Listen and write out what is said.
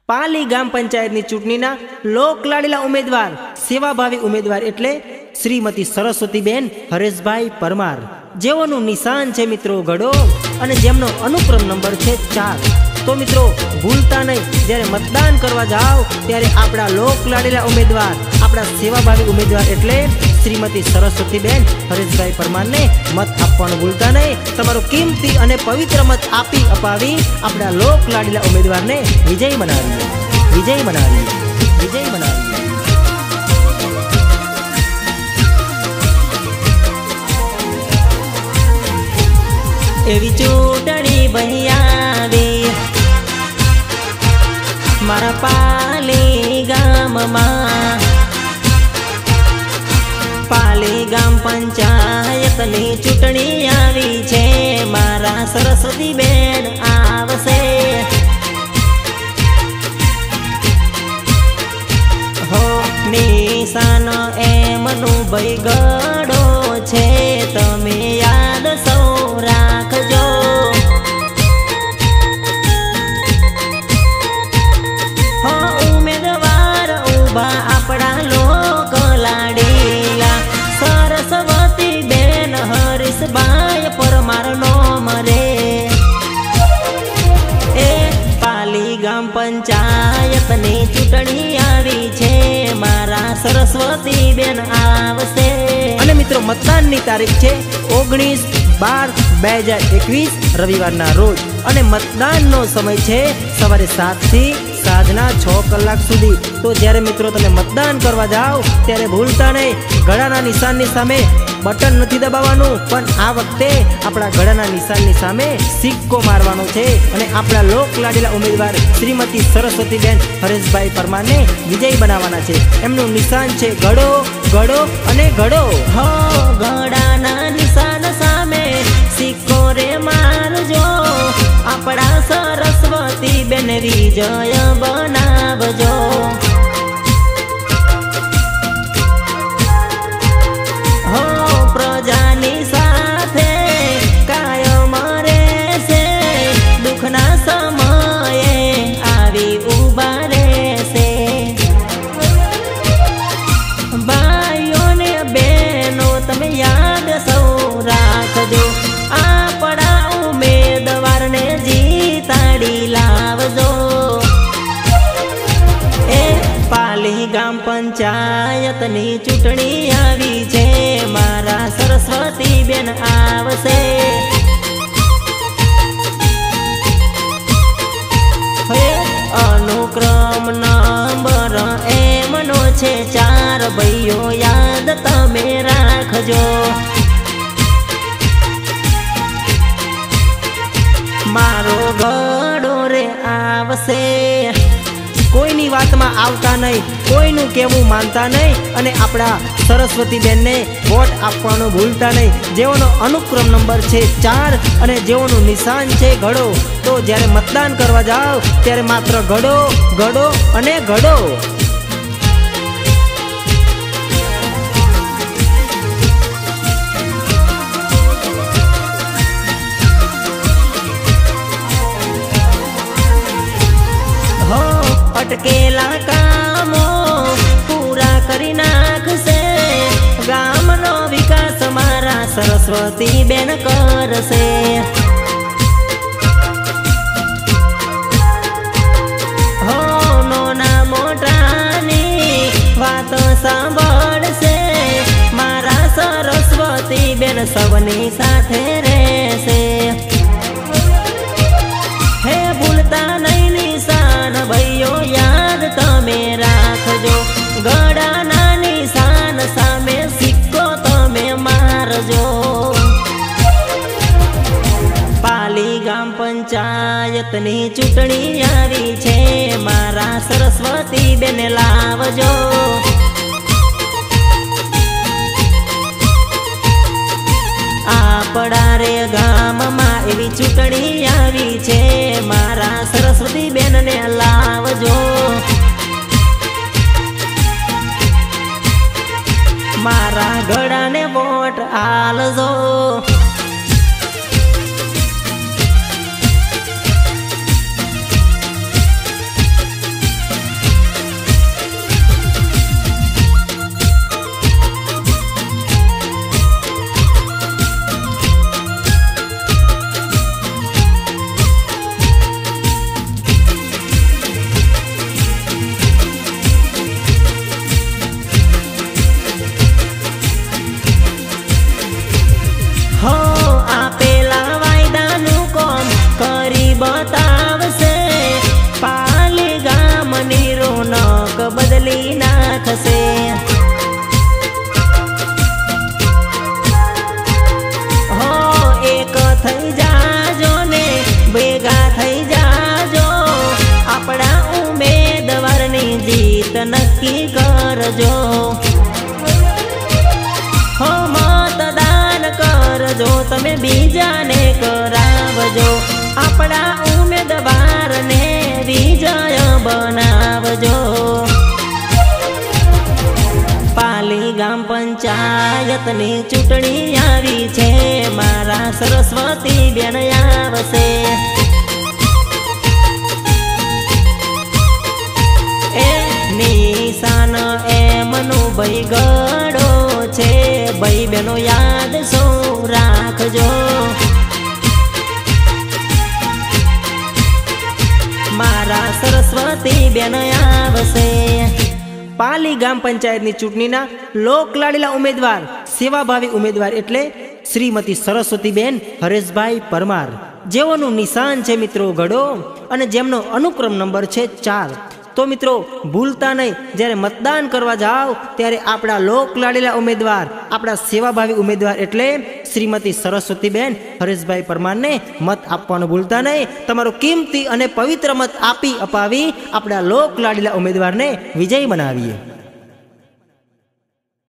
पाली ग्राम पंचायतनी चूंटणीना લોકલાડીલા उम्मीदवार सेवाभावी उम्मीदवार एटले श्रीमती सरस्वतीबेन हरेशभाई परमार, जेओनुं निशान छे मित्रों गड़ो अने जेमनो अनुक्रम नंबर छे 4। तो मित्रों भूलता नहीं, ज्यारे मतदान करवा जाओ त्यारे आपड़ा લોકલાડીલા उम्मीदवार, आपड़ा सेवाभावी उम्मीदवार एटले श्रीमती सरस्वतीबेन हरेशभाई परमार ने मत आपवानुं भूलता नहीं। तमारो कीमती अने पवित्र मत आपी अपावी आपड़ा લોકલાડીલા उम्मीदवार ने विजयी बनावीए, विजयी बनावीए, विजयी बनावीए। एवी चूंटणी बनी आवी मारा पाली गाम मां, पाली गाम पंचायतनी चूंटणी आवी छे, मारा सरस्वतीबेन आवशे। हो निशान एमनुं भाई गड़ो छे, तमे याद सौ राखजो। हो उम्मीदवार उभा आपड़ा લોકલાડીલા सरस्वतीबेन हरीशभाई परमार नाम रे। ए पाली गाम पंचायतनी चूंटणी आवी छे, मारा सरस्वतीबेन आवशे। अने मित्रों मतदाननी तारीख छे 19/12/2021 रविवारना रोज अने मतदाननो समय छे सवारे 7 थी साँजना 6 कलाक सुधी। तो ज्यारे मित्रों तमे मतदान करवा जाओ त्यारे भूलता नहीं, गळाना निशाननी सामे बटन नथी दबाववानुं, पण आ वखते आपड़ा गळाना निशाननी सामे सिक्को मारवानो छे अने आपड़ा લોકલાડીલા उम्मीदवार श्रीमती सरस्वतीबेन हरेशभाई परमार ने विजयी बनाववाना छे। एमनुं निशान छे गळो, गळो अने गळो। हो गळाना निशान सामे सिक्को रे मारजो, आपड़ा सरस्वतीबेन विजय बनावजो। हो प्रजानी साथे कायम रहेशे, दुखना समये आवी उभा रहेशे। भाईओ ने बहनो तमे याद सौ राखजो, आपड़ा उम्मीदवार ने जीताड़ी लावजो। ए पाली गाम पंचायतनी चूंटणी आवी छे, मारा सरस्वतीबेन आवशे। हे अनुक्रम नंबर एमनो छे 4, भाईओ याद तमे राखजो। मारो गड़ो रे आवशे। कोईनी वात में आवता नहीं, कोईनुं केवुं मानता नहीं अने आपड़ा सरस्वतीबेन ने वोट आपवानुं भूलता नहीं। जेओनो अनुक्रम नंबर छे 4 अने जेओनुं निशान छे गड़ो, तो ज्यारे मतदान करवा जाओ त्यारे मात्र गड़ो, गड़ो अने गड़ो। अटकेला कामो पूरा करी नाखशे, गामनो विकास मारा सरस्वतीबेन करशे। हो नोना मोटानी वातो सांभळशे, मारा सरस्वतीबेन सौनी साथे रहेशे। हे भूलता नहीं निशान भाईओ याद तमे राखजो, गळाना निशान सामे सिक्को तमे मारजो। पाली गाम पंचायतनी चूंटणी आवी छे, मारा सरस्वतीबेन लावजो। आपड़ा रे गाम में एवी चूंटणी आवी छे, मारा सरस्वतीबेन ने लावजो। मारा गळा ने वोट आलजो। નક્કી કરજો, હો મતદાન કરજો, તમે બીજાને કરાવજો, આપણા ઉમેદવારને વિજય બનાવજો। પાલી ગામ પંચાયતની ચૂંટણી આવી છે, મારા સરસ્વતી બેન આવશે। એ નિશાન એમનું ભાઈ ગળો છે, ભાઈ બેનો યાદ સૌ રાખજો। મારા સરસ્વતી બેન આવશે। પાલી ગામ પંચાયતની ચૂંટણીના લોકલાડીલા ઉમેદવાર, સેવાભાવી ઉમેદવાર એટલે શ્રીમતી સરસ્વતીબેન હરેશભાઈ પરમાર, જેઓનું નિશાન છે મિત્રો ગળો અને જેમનો અનુક્રમ નંબર છે 4। તો મિત્રો ભૂલતા નહીં, જ્યારે મતદાન કરવા જાઓ ત્યારે આપણા લોકલાડીલા ઉમેદવાર, આપણા સેવાભાવી ઉમેદવાર એટલે શ્રીમતી સરસ્વતીબેન હરેશભાઈ પરમારને મત આપવાનું ભૂલતા નહીં। તમારો કિંમતી અને પવિત્ર મત આપી અપાવી આપણા લોકલાડીલા ઉમેદવારને વિજય બનાવીએ।